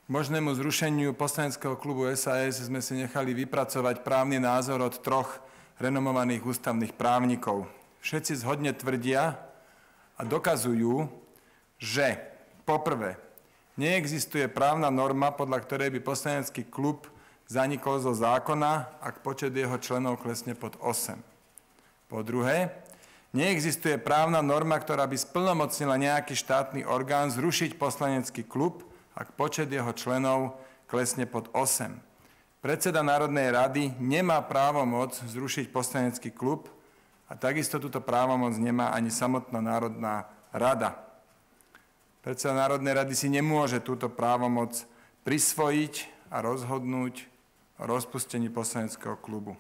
možnému zrušeniu poslaneckého klubu SAS sme si nechali vypracovať právny názor od 3 renomovaných ústavných právnikov. Všetci zhodne tvrdia a dokazujú, že poprvé, neexistuje právna norma, podľa ktorej by poslanecký klub zanikol zo zákona, ak počet jeho členov klesne pod 8. Po druhé, neexistuje právna norma, ktorá by splnomocnila nejaký štátny orgán zrušiť poslanecký klub, ak počet jeho členov klesne pod 8. Predseda Národnej rady nemá právomoc zrušiť poslanecký klub a takisto túto právomoc nemá ani samotná Národná rada. Predseda Národnej rady si nemôže túto právomoc prisvojiť a rozhodnúť o rozpustení poslaneckého klubu.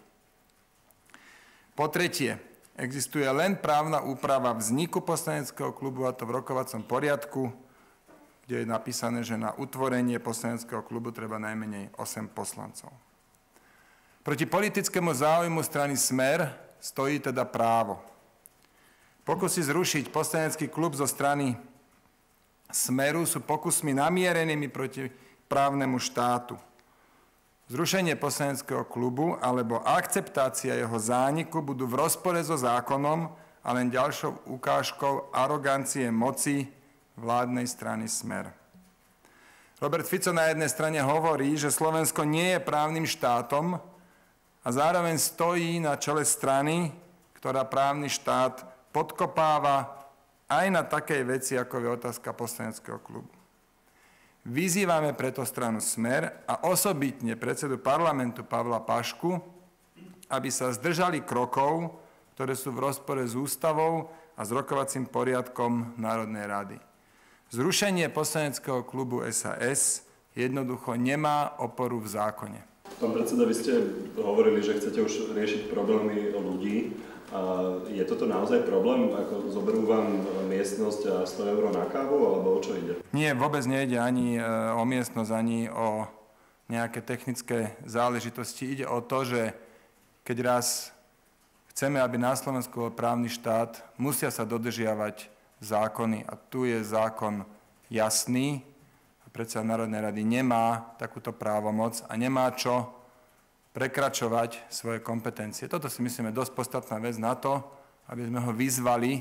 Po tretie, existuje len právna úprava vzniku poslaneckého klubu, a to v rokovacom poriadku, kde je napísané, že na utvorenie poslaneckého klubu treba najmenej 8 poslancov. Proti politickému záujmu strany Smer stojí teda právo. Pokusy zrušiť poslanecký klub zo strany Smeru sú pokusmi namierenými proti právnemu štátu. Zrušenie poslaneckého klubu alebo akceptácia jeho zániku budú v rozpore so zákonom a len ďalšou ukážkou arogancie moci vládnej strany Smer. Robert Fico na jednej strane hovorí, že Slovensko nie je právnym štátom a zároveň stojí na čele strany, ktorá právny štát podkopáva aj na takej veci, ako je otázka poslaneckého klubu. Vyzývame preto stranu Smer a osobitne predsedu parlamentu Pavla Pašku, aby sa zdržali krokov, ktoré sú v rozpore s ústavou a s rokovacím poriadkom Národnej rady. Zrušenie poslaneckého klubu SAS jednoducho nemá oporu v zákone. Pán predseda, vy ste hovorili, že chcete už riešiť problémy ľudí. Je toto naozaj problém? Ako zoberú vám miestnosť a 100 eur na kávu, alebo o čo ide? Nie, vôbec nejde ani o miestnosť, ani o nejaké technické záležitosti. Ide o to, že keď raz chceme, aby na Slovensku bol právny štát, musia sa dodržiavať zákony. A tu je zákon jasný. Predseda Národnej rady nemá takúto právomoc a nemá čo prekračovať svoje kompetencie. Toto si myslíme dosť podstatná vec na to, aby sme ho vyzvali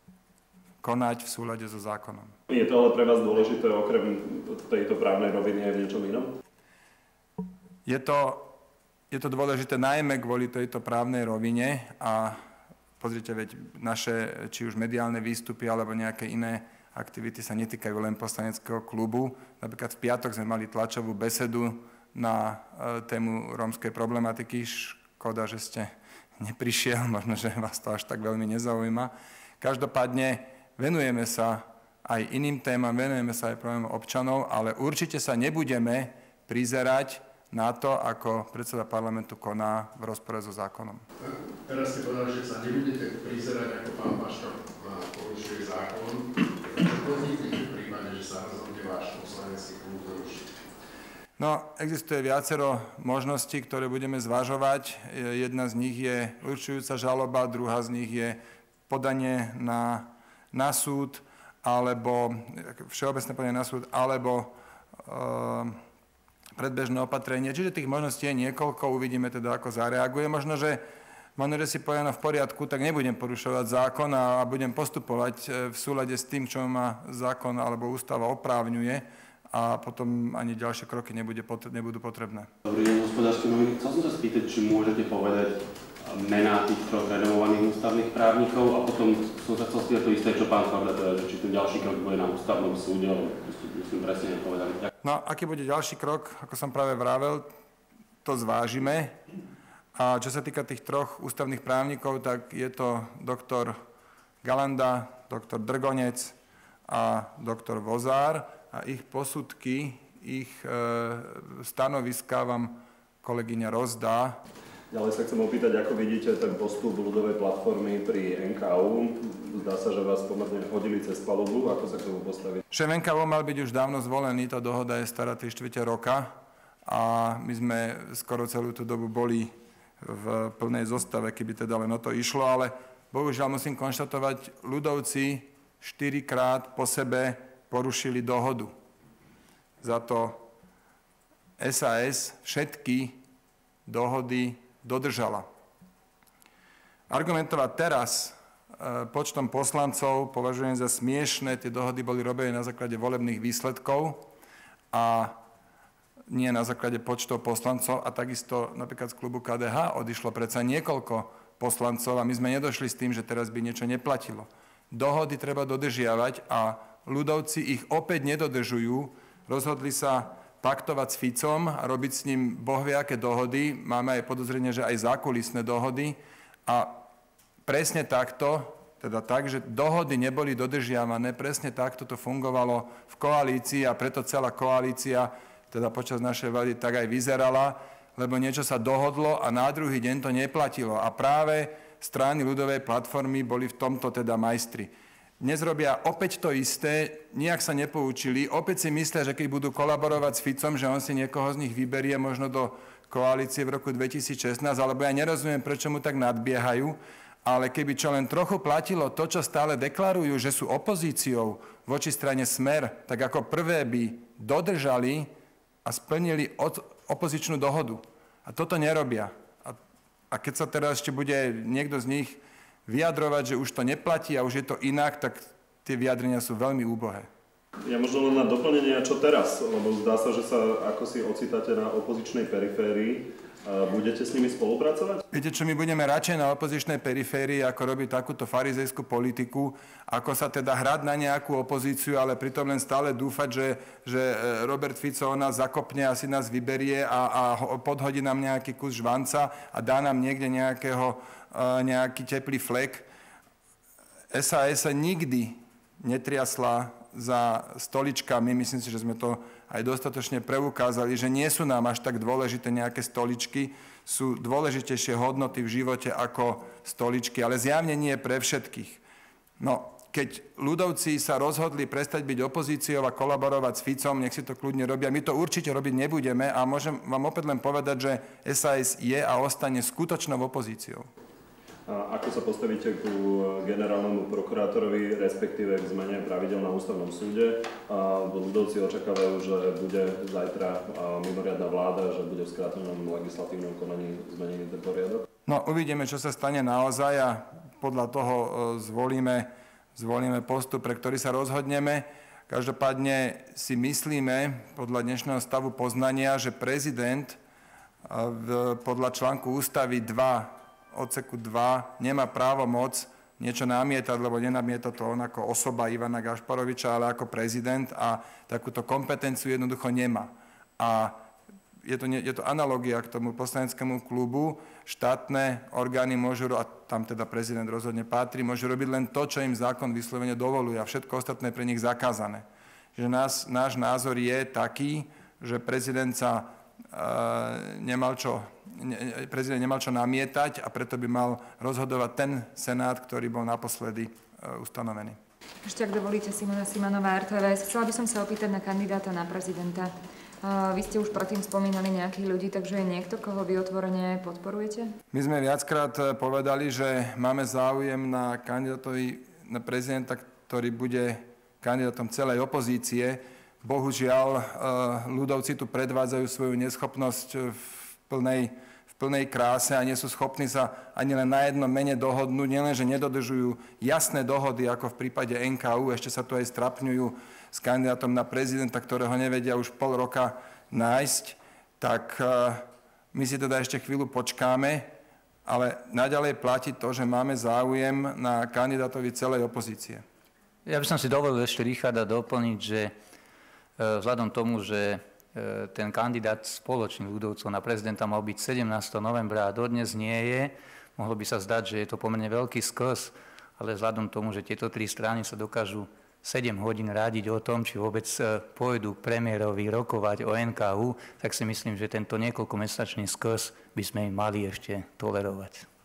konať v súlade so zákonom. Je to ale pre vás dôležité, okrem tejto právnej roviny, aj v niečom inom? Je to dôležité najmä kvôli tejto právnej rovine a pozrite, veď naše, či už mediálne výstupy alebo nejaké iné aktivity sa netýkajú len poslaneckého klubu. Napríklad v piatok sme mali tlačovú besedu na tému rómskej problematiky. Škoda, že ste neprišiel, možno, že vás to až tak veľmi nezaujíma. Každopádne venujeme sa aj iným témam, venujeme sa aj problémom občanov, ale určite sa nebudeme prizerať na to, ako predseda parlamentu koná v rozpore so zákonom. Teraz ste povedali, že sa nebudete prizerať, ako pán Paška porušuje zákon. Čo podnikne v prípade, že sa rozhodne váš poslanecký klub zrušiť? No, existuje viacero možností, ktoré budeme zvažovať. Jedna z nich je určujúca žaloba, druhá z nich je podanie na súd, alebo všeobecné podanie na súd, alebo predbežné opatrenie. Čiže tých možností je niekoľko, uvidíme teda, ako zareaguje. Možno, že si povie, no v poriadku, tak nebudem porušovať zákon a budem postupovať v súlade s tým, čo ma zákon alebo ústava oprávňuje a potom ani ďalšie kroky nebudú potrebné. Dobrý deň, hospodársky noviny. Chcel som sa spýtať, či môžete povedať mená tých 3 renomovaných ústavných právnikov a potom som sa chcel spýtať to isté, čo pán Favda povedal, že či ten ďalší krok bude na ústavnom súde, ale myslím presne nepovedali. No, aký bude ďalší krok, ako som práve vravel, to zvážime. A čo sa týka tých 3 ústavných právnikov, tak je to doktor Galanda, doktor Drgonec a doktor Vozár a ich posudky, ich stanoviská vám kolegyňa rozdá. Ďalej sa chcem opýtať, ako vidíte ten postup ľudovej platformy pri NKÚ. Zdá sa, že vás pomerne hodili cez palubu. Ako sa k tomu postaviť? Šéf NKÚ mal byť už dávno zvolený, tá dohoda je stará 3/4 roka a my sme skoro celú tú dobu boli v plnej zostave, keby teda len o to išlo, ale bohužiaľ musím konštatovať, ľudovci 4-krát po sebe porušili dohodu. Za to SAS všetky dohody dodržala. Argumentovať teraz počtom poslancov považujem za smiešné. Tie dohody boli robené na základe volebných výsledkov a nie na základe počtov poslancov. A takisto napríklad z klubu KDH odišlo predsa niekoľko poslancov a my sme nedošli s tým, že teraz by niečo neplatilo. Dohody treba dodržiavať a ľudovci ich opäť nedodržujú. Rozhodli sa paktovať s Ficom a robiť s ním bohviaké dohody. Máme aj podozrenie, že aj zákulisné dohody. A presne takto, teda tak, že dohody neboli dodržiavané, presne takto to fungovalo v koalícii a preto celá koalícia, teda počas našej vlády, tak aj vyzerala, lebo niečo sa dohodlo a na druhý deň to neplatilo. A práve strany ľudovej platformy boli v tomto teda majstri. Dnes robia opäť to isté, nijak sa nepoučili, opäť si myslia, že keď budú kolaborovať s Ficom, že on si niekoho z nich vyberie možno do koalície v roku 2016, alebo ja nerozumiem, prečo mu tak nadbiehajú, ale keby čo len trochu platilo to, čo stále deklarujú, že sú opozíciou voči strane Smer, tak ako prvé by dodržali a splnili opozičnú dohodu. A toto nerobia. A keď sa teraz ešte bude niekto z nich vyjadrovať, že už to neplatí a už je to inak, tak tie vyjadrenia sú veľmi úbohé. Ja možno len na doplnenie, čo teraz, lebo zdá sa, že sa ako si ocitáte na opozičnej periférii. Budete s nimi spolupracovať? Viete čo, my budeme radšej na opozičnej periférii, ako robiť takúto farizejskú politiku, ako sa teda hrať na nejakú opozíciu, ale pritom len stále dúfať, že Robert Fico nás zakopne, asi nás vyberie a podhodí nám nejaký kus žvanca a dá nám niekde nejaký teplý flek. SAS sa nikdy netriasla za stoličkami. Myslím si, že sme to aj dostatočne preukázali, že nie sú nám až tak dôležité nejaké stoličky, sú dôležitejšie hodnoty v živote ako stoličky, ale zjavne nie pre všetkých. No, keď ľudovci sa rozhodli prestať byť opozíciou a kolaborovať s Ficom, nech si to kľudne robia. My to určite robiť nebudeme a môžem vám opäť len povedať, že SAS je a ostane skutočnou opozíciou. A ako sa postavíte ku generálnemu prokurátorovi, respektíve k zmene pravidel na ústavnom súde? Ľudovci očakávajú, že bude zajtra mimoriadna vláda, že bude v skrátenom legislatívnom konaní zmenený ten poriadok? No, uvidíme, čo sa stane naozaj a podľa toho zvolíme postup, pre ktorý sa rozhodneme. Každopádne si myslíme, podľa dnešného stavu poznania, že prezident podľa článku ústavy 2 odseku 2 nemá právo moc niečo namietať, lebo nenamieta to on ako osoba Ivana Gašparoviča, ale ako prezident a takúto kompetenciu jednoducho nemá. A je to analogia k tomu poslaneckému klubu. Štátne orgány môžu, a tam teda prezident rozhodne patrí, môžu robiť len to, čo im zákon vyslovene dovoluje a všetko ostatné pre nich zakázané. Že náš názor je taký, že prezident nemal čo namietať a preto by mal rozhodovať ten senát, ktorý bol naposledy ustanovený. Ešte ak dovolíte, Simona Simonová, RTVS. Chcela by som sa opýtať na kandidáta na prezidenta. Vy ste už predtým spomínali nejakých ľudí, takže je niekto, koho vy otvorene podporujete? My sme viackrát povedali, že máme záujem na kandidátovi na prezidenta, ktorý bude kandidátom celej opozície. Bohužiaľ, ľudovci tu predvádzajú svoju neschopnosť v plnej kráse a nie sú schopní sa ani len na jednom mene dohodnúť. Nielen, že nedodržujú jasné dohody, ako v prípade NKÚ, ešte sa tu aj strapňujú s kandidátom na prezidenta, ktorého nevedia už pol roka nájsť. Tak my si teda ešte chvíľu počkáme, ale naďalej platí to, že máme záujem na kandidátovi celej opozície. Ja by som si dovolil ešte, Richarda, doplniť, že vzhľadom tomu, že ten kandidát spoločných ľudovcov na prezidenta mal byť 17. novembra a dodnes nie je, mohlo by sa zdať, že je to pomerne veľký skos, ale vzhľadom tomu, že tieto tri strany sa dokážu 7 hodín rádiť o tom, či vôbec pôjdu k premiérovi rokovať o NKÚ, tak si myslím, že tento niekoľkomesačný skos by sme im mali ešte tolerovať.